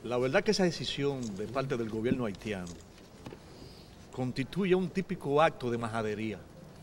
La verdad que esa decisión de parte del gobierno haitiano constituye un típico acto de majadería.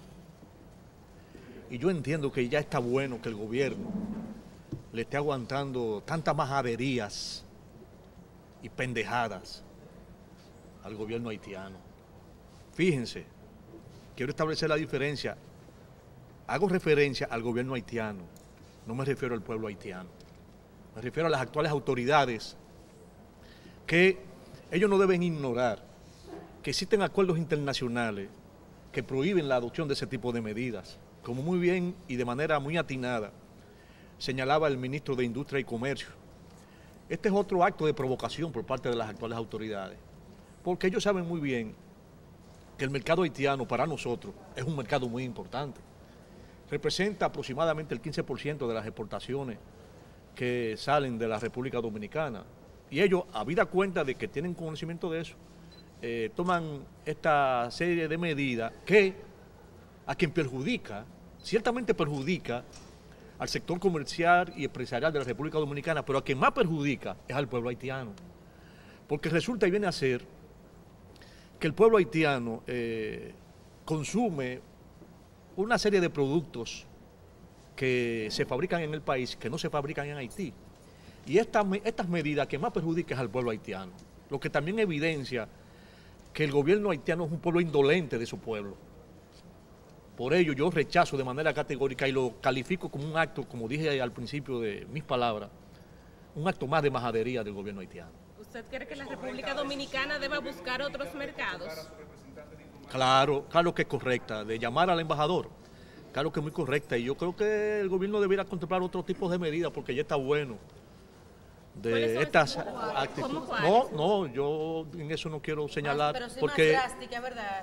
Y yo entiendo que ya está bueno que el gobierno le esté aguantando tantas majaderías y pendejadas al gobierno haitiano. Fíjense, quiero establecer la diferencia. Hago referencia al gobierno haitiano, no me refiero al pueblo haitiano. Me refiero a las actuales autoridades que ellos no deben ignorar que existen acuerdos internacionales que prohíben la adopción de ese tipo de medidas, como muy bien y de manera muy atinada señalaba el ministro de Industria y Comercio. Este es otro acto de provocación por parte de las actuales autoridades, porque ellos saben muy bien que el mercado haitiano para nosotros es un mercado muy importante. Representa aproximadamente el 15% de las exportaciones que salen de la República Dominicana. Y ellos, habida cuenta de que tienen conocimiento de eso, toman esta serie de medidas que a quien perjudica, ciertamente perjudica al sector comercial y empresarial de la República Dominicana, pero a quien más perjudica es al pueblo haitiano. Porque resulta y viene a ser que el pueblo haitiano consume una serie de productos que se fabrican en el país, que no se fabrican en Haití. Y estas medidas que más perjudican es al pueblo haitiano, lo que también evidencia que el gobierno haitiano es un pueblo indolente de su pueblo. Por ello yo rechazo de manera categórica y lo califico como un acto, como dije al principio de mis palabras, un acto más de majadería del gobierno haitiano. ¿Usted cree que la República Dominicana deba buscar otros mercados? Claro, claro que es correcta, de llamar al embajador, claro que es muy correcta, y yo creo que el gobierno debería contemplar otro tipo de medidas porque ya está bueno de estas actitudes. No, yo en eso no quiero señalar, pero ser porque más drástica, ¿verdad?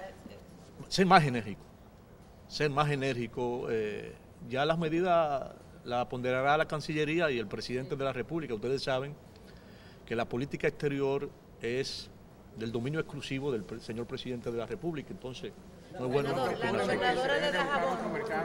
ser más enérgico, ya las medidas las ponderará la Cancillería y el presidente de la República. Ustedes saben que la política exterior es del dominio exclusivo del señor presidente de la República, entonces no es bueno. La gobernadora de Dajabón,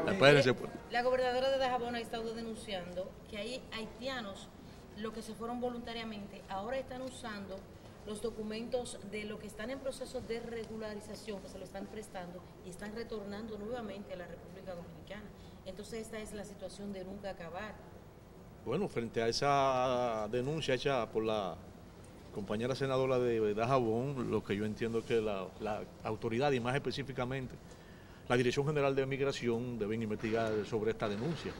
la gobernadora de Dajabón ha estado denunciando que hay haitianos, los que se fueron voluntariamente, ahora están usando los documentos de lo que están en proceso de regularización, que se lo están prestando y están retornando nuevamente a la República Dominicana. Entonces esta es la situación de nunca acabar. Bueno, frente a esa denuncia hecha por la compañera senadora de Dajabón, lo que yo entiendo es que la autoridad, y más específicamente la Dirección General de Migración, deben investigar sobre esta denuncia,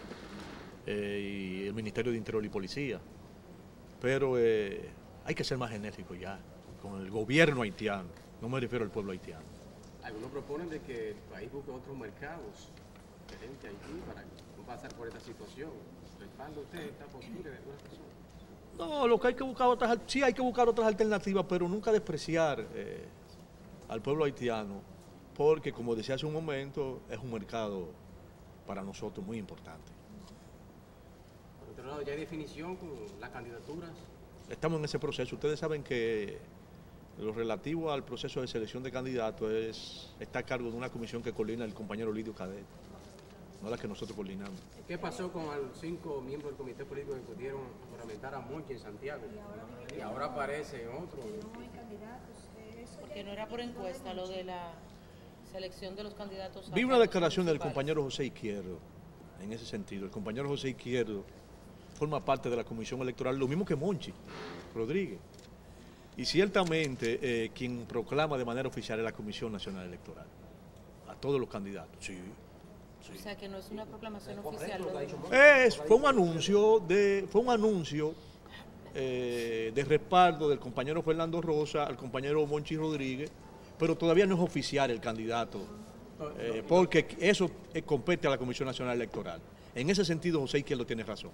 y el Ministerio de Interior y Policía. Pero hay que ser más enérgico ya con el gobierno haitiano, no me refiero al pueblo haitiano. Algunos proponen de que el país busque otros mercados diferentes a Haití para no pasar por esta situación. ¿Respalda usted esta postura de algunas personas? No, lo que hay que buscar sí hay que buscar otras alternativas, pero nunca despreciar al pueblo haitiano, porque como decía hace un momento, es un mercado para nosotros muy importante. Por otro lado, ¿ya hay definición con las candidaturas? Estamos en ese proceso. Ustedes saben que lo relativo al proceso de selección de candidatos está a cargo de una comisión que coordina el compañero Lidio Cadet, no la que nosotros coordinamos. ¿Qué pasó con los 5 miembros del comité político que pudieron juramentar a Monchi en Santiago? Y ahora aparece otro. Porque no era por encuesta lo de la selección de los candidatos. Vi una declaración del compañero José Izquierdo en ese sentido. El compañero José Izquierdo forma parte de la comisión electoral, lo mismo que Monchi Rodríguez. Y ciertamente quien proclama de manera oficial es la Comisión Nacional Electoral, a todos los candidatos. Sí. O sea que no es una proclamación oficial. Fue un anuncio de respaldo del compañero Fernando Rosa al compañero Monchi Rodríguez, pero todavía no es oficial el candidato, porque eso compete a la Comisión Nacional Electoral. En ese sentido, José Izquierdo tiene razón.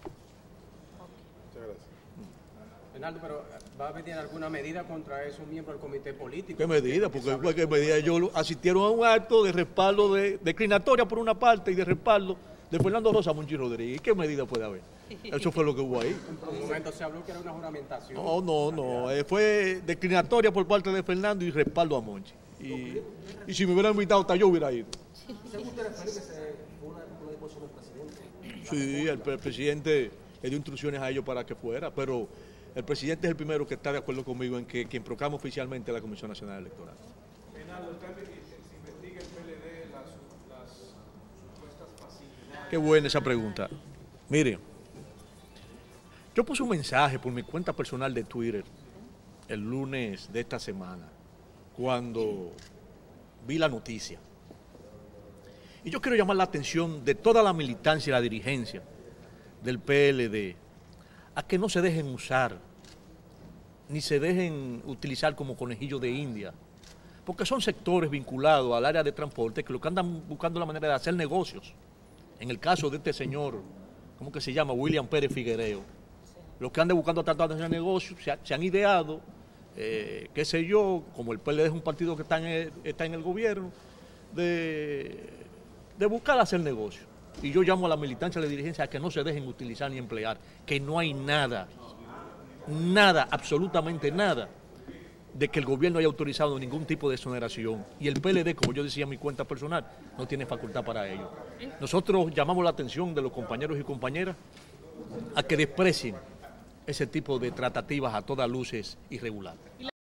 Fernando, pero ¿va a venir alguna medida contra esos miembros del comité político? ¿Qué medida? Porque ellos asistieron a un acto de respaldo, de declinatoria por una parte y de respaldo de Fernando Rosa a Monchi Rodríguez. ¿Qué medida puede haber? Eso fue lo que hubo ahí. En un momento se habló que era una juramentación. No. Fue declinatoria por parte de Fernando y respaldo a Monchi. Y si me hubieran invitado, hasta yo hubiera ido. Sí, el presidente le dio instrucciones a ellos para que fuera, pero el presidente es el primero que está de acuerdo conmigo en que quien proclama oficialmente es la Comisión Nacional Electoral. ¿Se investiga el PLD las supuestas facilidades? Qué buena esa pregunta. Mire, yo puse un mensaje por mi cuenta personal de Twitter el lunes de esta semana, cuando vi la noticia. Y yo quiero llamar la atención de toda la militancia y la dirigencia del PLD a que no se dejen usar, ni se dejen utilizar como conejillos de India, porque son sectores vinculados al área de transporte que lo que andan buscando la manera de hacer negocios. En el caso de este señor, ¿cómo que se llama? William Pérez Figuereo. Los que andan buscando tratar de hacer negocios se han ideado, qué sé yo, como el PLD es un partido que está en el gobierno, de buscar hacer negocios. Y yo llamo a la militancia y a la dirigencia a que no se dejen utilizar ni emplear, que no hay nada, absolutamente nada, de que el gobierno haya autorizado ningún tipo de exoneración. Y el PLD, como yo decía en mi cuenta personal, no tiene facultad para ello. Nosotros llamamos la atención de los compañeros y compañeras a que desprecien ese tipo de tratativas a todas luces irregulares.